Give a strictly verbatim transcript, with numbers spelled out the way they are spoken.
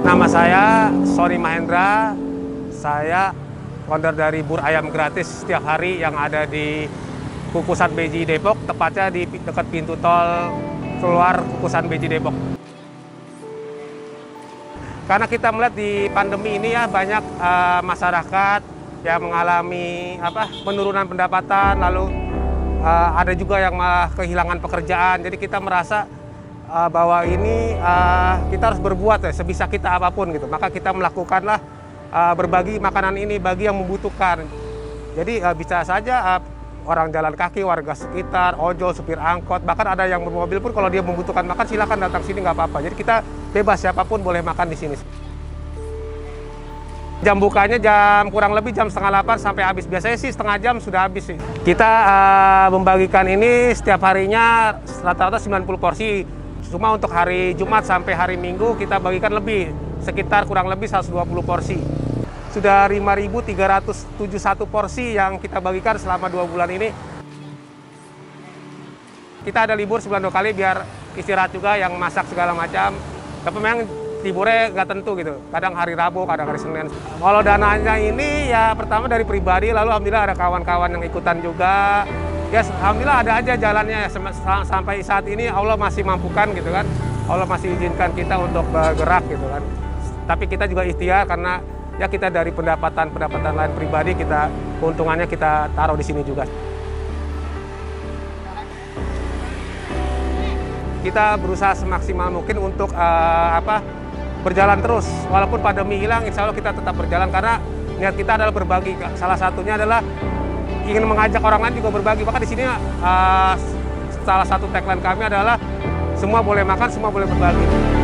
Nama saya Sony Mahendra, saya founder dari Bur Ayam Gratis setiap hari yang ada di Kukusan Beji Depok, tepatnya di dekat pintu tol keluar Kukusan Beji Depok. Karena kita melihat di pandemi ini ya banyak uh, masyarakat yang mengalami apa penurunan pendapatan, lalu uh, ada juga yang malah kehilangan pekerjaan. Jadi kita merasa uh, bahwa ini uh, kita harus berbuat ya, sebisa kita apapun gitu. Maka kita melakukanlah uh, berbagi makanan ini bagi yang membutuhkan. Jadi uh, bisa saja uh, orang jalan kaki, warga sekitar, ojol, supir angkot, bahkan ada yang bermobil pun kalau dia membutuhkan makan silakan datang sini nggak apa-apa. Jadi kita bebas, siapapun boleh makan di sini. Jam bukanya jam kurang lebih jam setengah delapan sampai habis. Biasanya sih setengah jam sudah habis sih. Kita uh, membagikan ini setiap harinya rata-rata sembilan puluh porsi. Cuma untuk hari Jumat sampai hari Minggu kita bagikan lebih, sekitar kurang lebih seratus dua puluh porsi. Sudah lima ribu tiga ratus tujuh puluh satu porsi yang kita bagikan selama dua bulan ini. Kita ada libur sebulan dua kali biar istirahat juga yang masak segala macam. Tapi memang liburnya nggak tentu gitu. Kadang hari Rabu, kadang hari Senin. Kalau dananya ini ya pertama dari pribadi, lalu alhamdulillah ada kawan-kawan yang ikutan juga. Ya alhamdulillah ada aja jalannya. Sampai saat ini Allah masih mampukan gitu kan. Allah masih izinkan kita untuk bergerak gitu kan. Tapi kita juga ikhtiar karena ya kita dari pendapatan-pendapatan lain pribadi, kita keuntungannya kita taruh di sini juga. Kita berusaha semaksimal mungkin untuk uh, apa berjalan terus. Walaupun pandemi hilang, insya Allah kita tetap berjalan karena niat kita adalah berbagi. Salah satunya adalah ingin mengajak orang lain juga berbagi. Bahkan di sini uh, salah satu tagline kami adalah semua boleh makan, semua boleh berbagi.